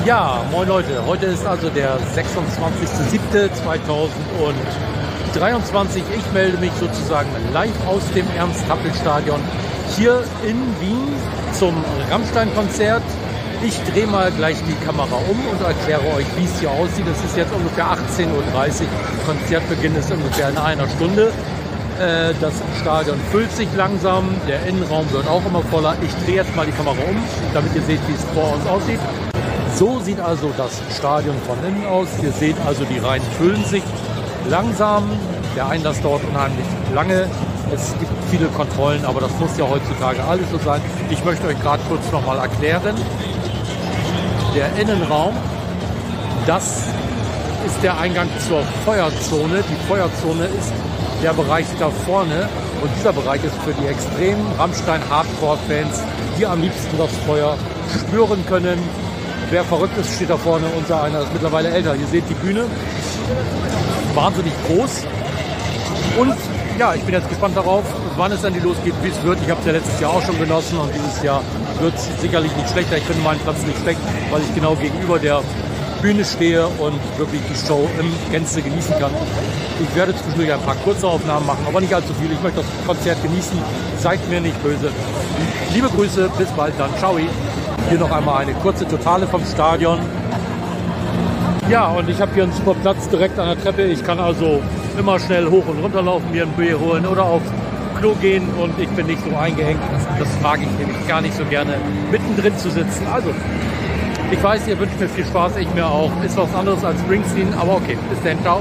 Ja, moin Leute, heute ist also der 26.07.2023. Ich melde mich sozusagen live aus dem Ernst-Happel-Stadion hier in Wien zum Rammstein-Konzert. Ich drehe mal gleich die Kamera um und erkläre euch, wie es hier aussieht. Es ist jetzt ungefähr 18:30 Uhr, Konzertbeginn ist ungefähr in einer Stunde. Das Stadion füllt sich langsam, der Innenraum wird auch immer voller. Ich drehe jetzt mal die Kamera um, damit ihr seht, wie es vor uns aussieht. So sieht also das Stadion von innen aus. Ihr seht also, die Reihen füllen sich langsam. Der Einlass dauert unheimlich lange. Es gibt viele Kontrollen, aber das muss ja heutzutage alles so sein. Ich möchte euch gerade kurz nochmal erklären. Der Innenraum, das ist der Eingang zur Feuerzone. Die Feuerzone ist der Bereich da vorne. Und dieser Bereich ist für die extremen Rammstein-Hardcore-Fans, die am liebsten das Feuer spüren können. Wer verrückt ist, steht da vorne. Unser einer ist mittlerweile älter. Ihr seht die Bühne. Wahnsinnig groß. Und ja, ich bin jetzt gespannt darauf, wann es dann losgeht, wie es wird. Ich habe es ja letztes Jahr auch schon genossen und dieses Jahr wird es sicherlich nicht schlechter. Ich finde meinen Platz nicht schlecht, weil ich genau gegenüber der Bühne stehe und wirklich die Show im Gänze genießen kann. Ich werde zwischendurch ein paar kurze Aufnahmen machen, aber nicht allzu viel. Ich möchte das Konzert genießen. Seid mir nicht böse. Liebe Grüße, bis bald dann. Ciao. Hier noch einmal eine kurze Totale vom Stadion. Ja, und ich habe hier einen super Platz direkt an der Treppe. Ich kann also immer schnell hoch und runter laufen, mir ein Bier holen oder auf Klo gehen und ich bin nicht so eingeengt. Das mag ich nämlich gar nicht so gerne, mittendrin zu sitzen. Also, ich weiß, ihr wünscht mir viel Spaß, ich mir auch. Ist was anderes als Springsteen, aber okay. Bis dann, ciao.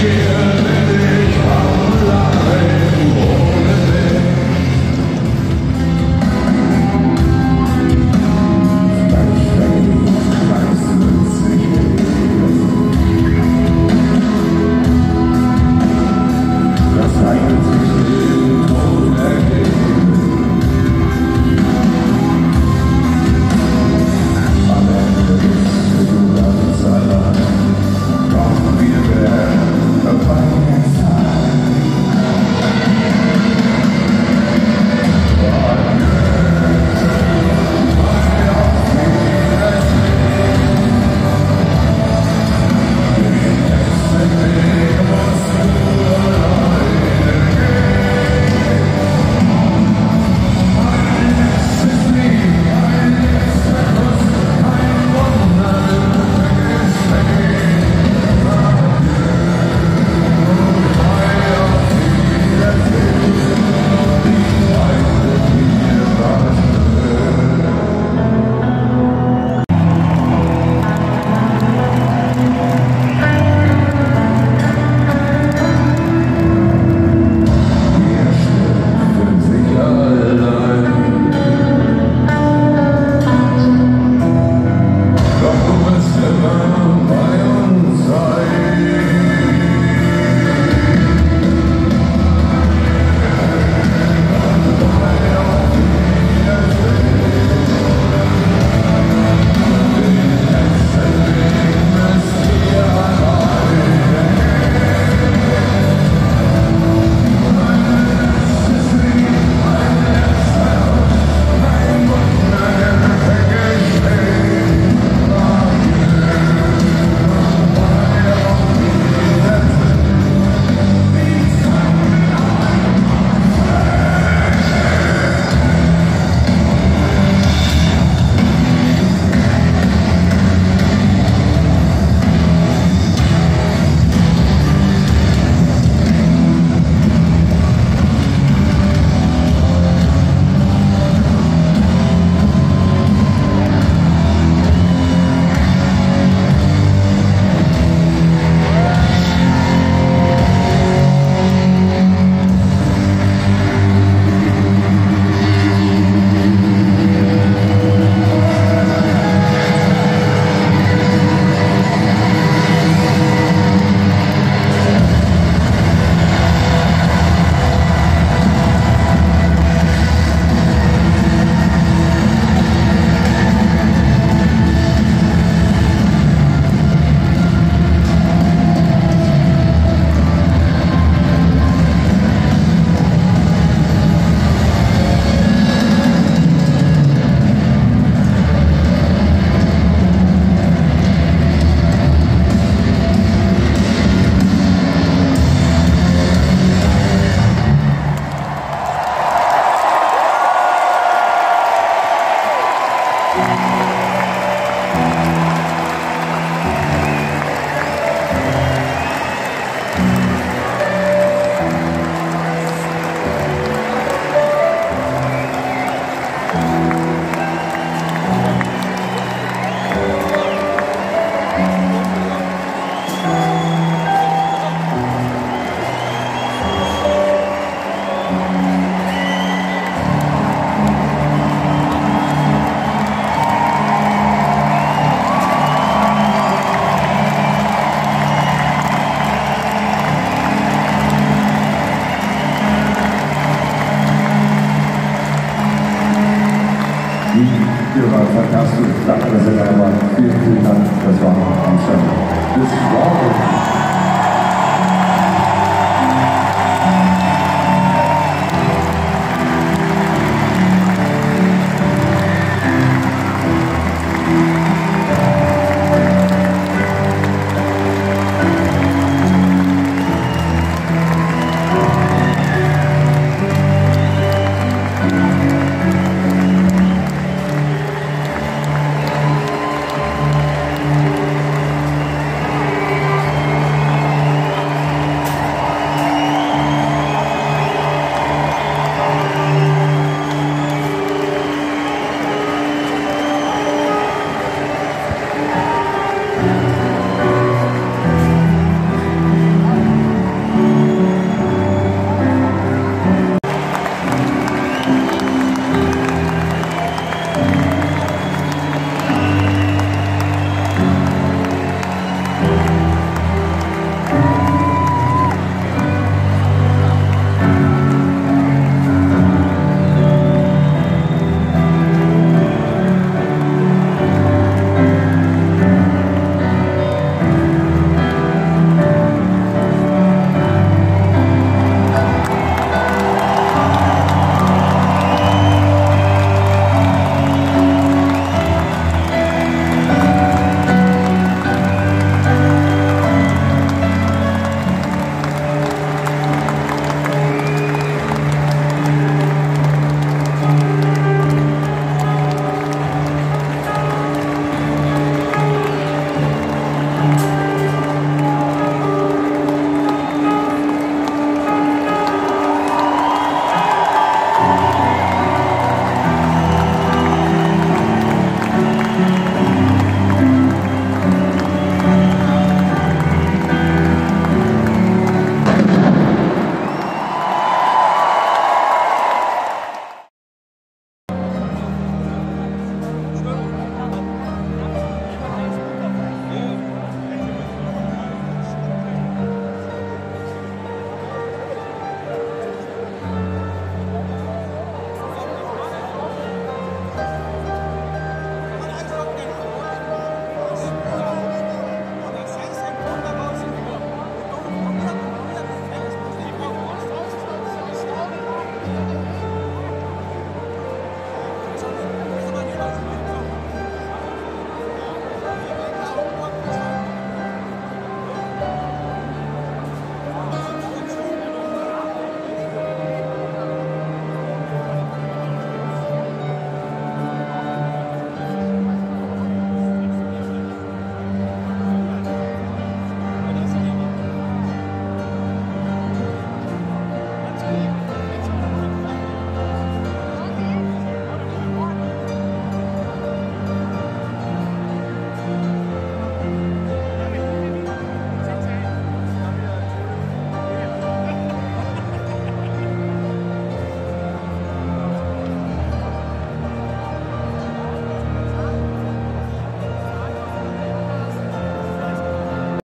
Ihr wart fantastisch. Danke, dass ihr da wart. Vielen, vielen Dank. Das war am Stand. Bis morgen.